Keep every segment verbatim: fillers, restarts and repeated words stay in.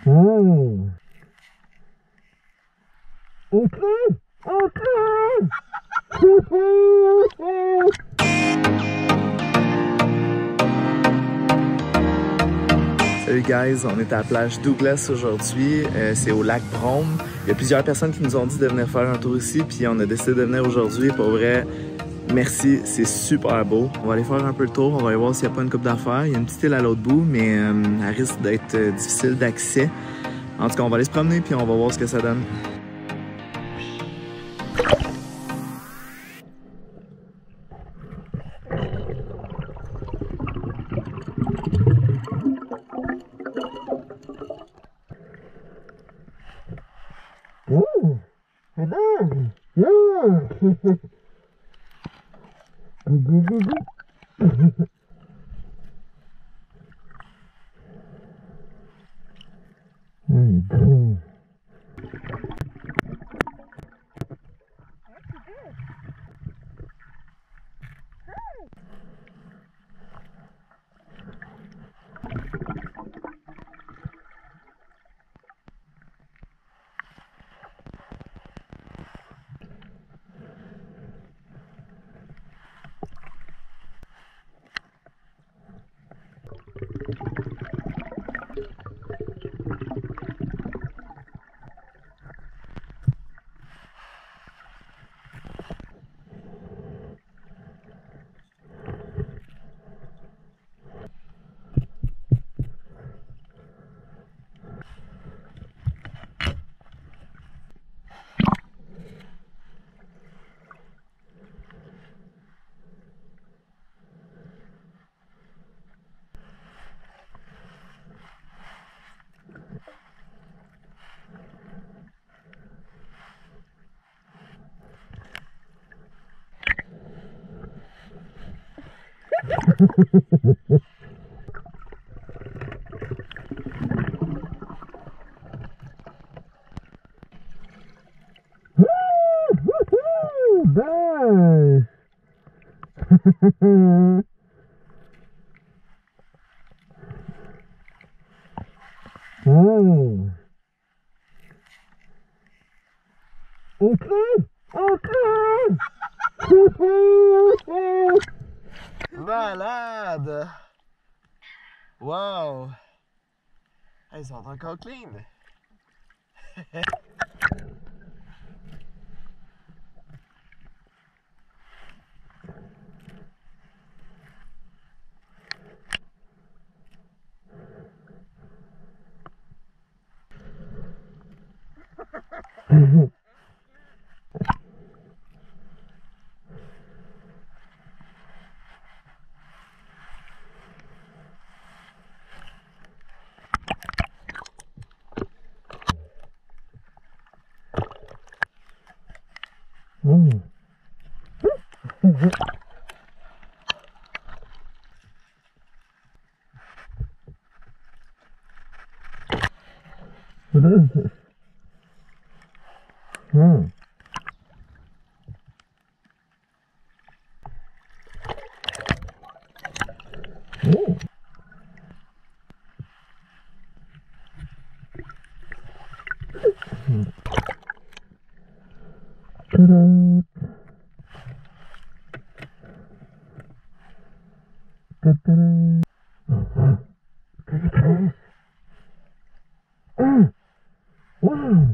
Oh. OAKLEY! OAKLEY! Salut guys, on est à la plage Douglass aujourd'hui, euh, c'est au lac Brome. Il y a plusieurs personnes qui nous ont dit de venir faire un tour ici, puis on a décidé de venir aujourd'hui. Pour vrai, merci, c'est super beau. On va aller faire un peu le tour, on va aller voir s'il n'y a pas une coupe d'affaires. Il y a une petite île à l'autre bout, mais euh, elle risque d'être euh, difficile d'accès. En tout cas, on va aller se promener, puis on va voir ce que ça donne. Oh, c'est dingue! Yeah. Mm-hmm. Nice. Oh. OAKLEY! OAKLEY! Malade! Wow! Ils sont encore clean! Mm. What is this? Hmm. Ooh. Ta-da. Ta-da. Uh-huh. Quelques. Ah. Wow.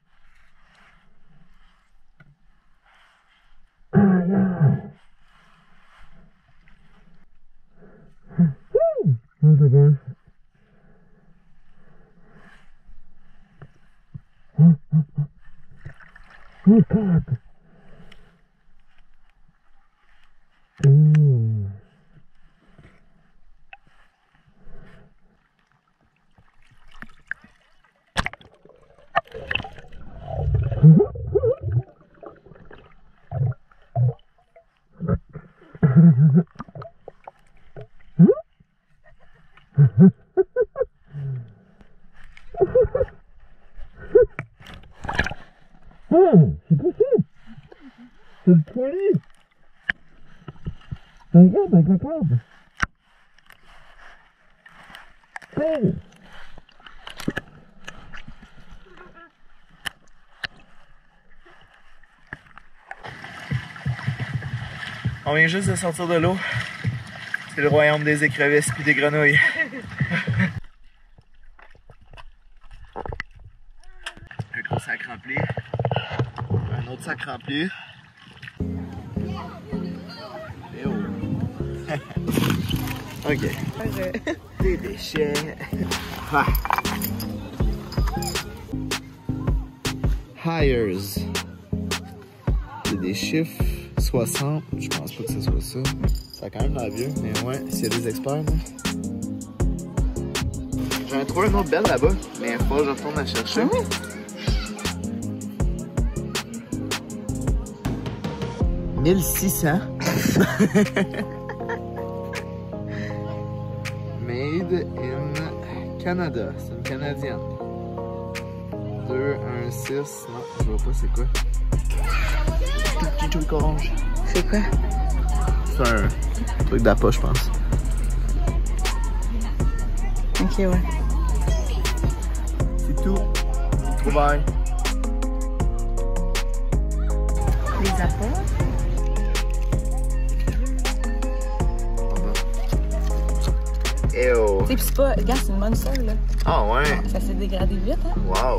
Ah, yeah. Woo. Once again. Huh? Oh, God. Ooh. Oh, c'est pas ça. C'est le poignet. Regarde avec la corde. Oh. On vient juste de sortir de l'eau. C'est le royaume des écrevisses puis des grenouilles. Un gros sac rempli. Un autre sac rempli. Et oh. Ok. Des déchets. Ah. Hires. C'est des chiffres soixante. Je pense pas que ce soit ça. Ça a quand même l'air vieux, mais ouais, s'il y a des experts, là. J'en ai trouvé une autre belle là-bas, mais il faut que je retourne la chercher. Ah oui? mille six cents. Made in Canada. C'est une Canadienne. deux, un, six. Non, je vois pas c'est quoi. Tout petit truc orange. C'est quoi? C'est un truc d'appât, je pense. Ok, ouais. C'est tout. Bye. Les appâts? Ew. Tu sais, pis c'est pas. Regarde, c'est une bonne sœur, là. Ah ouais. Ça s'est dégradé vite, hein? Wow.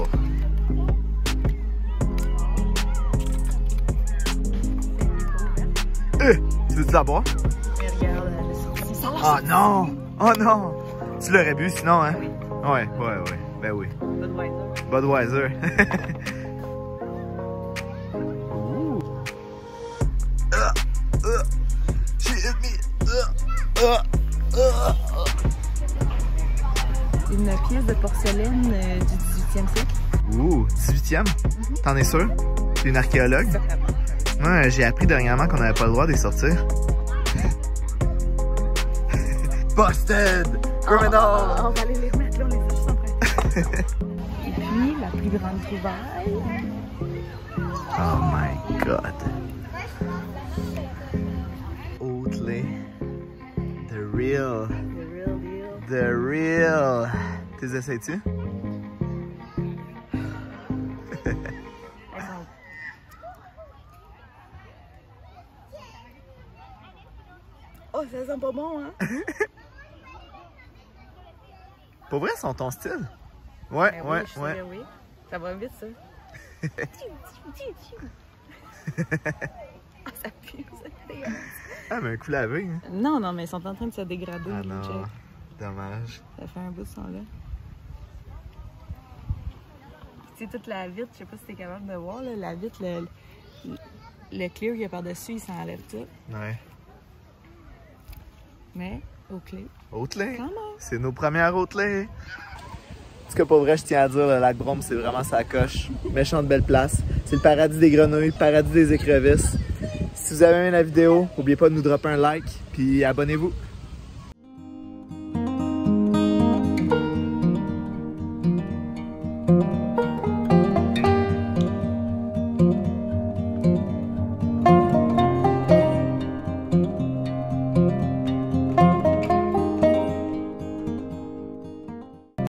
Euh, tu veux-tu la boire? Mais regarde, elle est sortie. Ça l'a Oh non! Oh non! Tu l'aurais bu sinon, hein? Oui. Ouais, ouais, ouais. Ben oui. Budweiser. Budweiser. Ooh. Uh, uh, she hit me. Uh, uh, uh. Une pièce de porcelaine euh, du dix-huitième siècle. Ouh, dix-huitième? Mm-hmm. T'en es sûr? T'es une archéologue? Ouais, j'ai appris dernièrement qu'on n'avait pas le droit de les sortir. Busted! Criminal! Oh, oh, on va aller les remettre là, on les a juste en train. Et puis, la plus grande trouvaille. Oh my god. OAKLEY. The real. The real deal. The real. T'es essayes-tu? Oh, ça sent pas bon, hein? Pour vrai, sont ton style? Ouais, Ben ouais, oui, je ouais. dirais oui. Ça va vite, ça. Ah, ça pue, ça dégueulasse. Ah, mais un coup lavé, hein? Non, non, mais ils sont en train de se dégrader. Ah les non, checks. dommage. Ça fait un bout de son là. Tu sais, toute la vitre, je sais pas si t'es capable de voir, là, la vitre, le, le, le clear qu'il y a par-dessus, il s'enlève tout. Ouais. Mais, OAKLEY. OAKLEY? Comment? C'est nos premières OAKLEY. En tout cas, pour vrai, je tiens à dire, le Lac-Brome, c'est vraiment sa coche. Méchante belle place. C'est le paradis des grenouilles, le paradis des écrevisses. Si vous avez aimé la vidéo, n'oubliez pas de nous dropper un like, puis abonnez-vous.